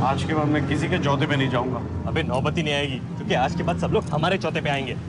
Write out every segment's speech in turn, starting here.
आज के बाद मैं किसी के चौथे पे नहीं जाऊंगा। अबे नौबत ही नहीं आएगी, क्योंकि आज के बाद सब लोग हमारे चौथे पे आएंगे।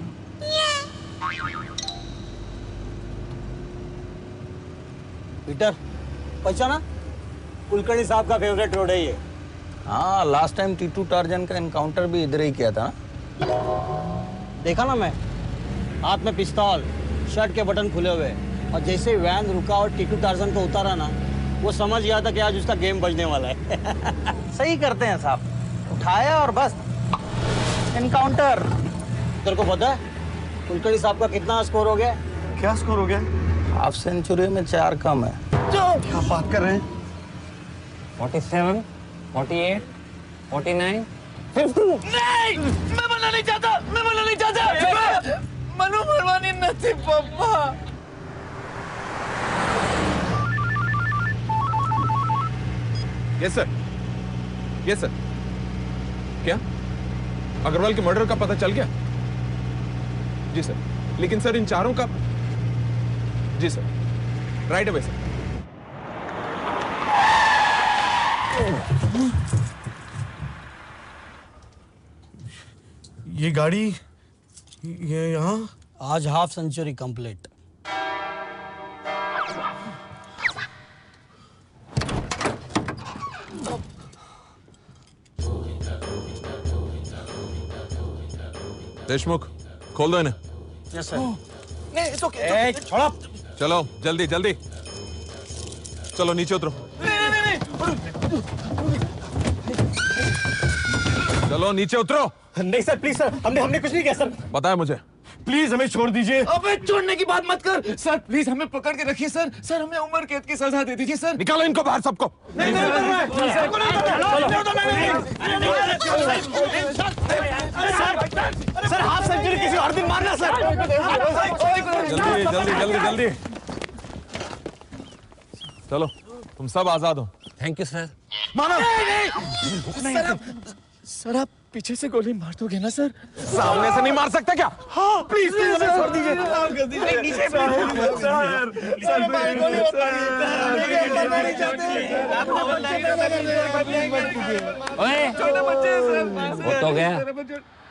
पीटर, पहचाना? कुलकर्णी साहब का फेवरेट रोड है ये। हाँ, लास्ट टाइम टीटू टार्जन का एनकाउंटर भी इधर ही किया था ना। देखा ना मैं, हाथ में पिस्तौल, शर्ट के बटन खुले हुए, और जैसे वैन रुका और टीटू टार्जन को उतारा ना, वो समझ गया था कि आज उसका गेम बजने वाला है। सही करते हैं साहब, उठाया और बस एनकाउंटर। तेरे को पता है कुलकर्णी साहब का कितना स्कोर हो गया? क्या स्कोर हो गया? हाफ सेंचुरी में 4 कम है। क्या बात कर रहे हैं? 47, 48, 49, 50। नहीं, मैं मरना नहीं चाहता, मैं मरना नहीं चाहता। मनु मरवानी नहीं पापा। Yes sir, yes sir. क्या अग्रवाल के मर्डर का पता चल गया? जी सर, लेकिन सर इन चारों का। जी सर, राइट अवे सर। ये गाड़ी, ये यहाँ आज हाफ सेंचुरी कंप्लीट। देशमुख, खोल दो इन्हें। Yes sir. नहीं, it's okay. छोड़ो। चलो जल्दी जल्दी, चलो नीचे उतरो। चलो नीचे उतरो। नहीं सर, प्लीज सर, हमने कुछ नहीं किया सर। बताया मुझे। प्लीज हमें छोड़ दीजिए। अबे छोड़ने की बात मत कर सर, प्लीज हमें पकड़ के रखिए सर। सर हमें उम्र कैद की सजा दे दीजिए सर। निकालो इनको बाहर सबको। सर हाफ सेंचुरी किसी और दिन मारना सर। जल्दी जल्दी जल्दी जल्दी, चलो तुम सब आजाद हो। Thank you sir. सर आप पीछे से गोली मार दोगे ना सर? सामने से नहीं मार सकते क्या? हाँ प्लीज प्लीज हमें छोड़ दीजिए। नीचे ओए, छोटे बच्चे हैं सर। वो तो गया।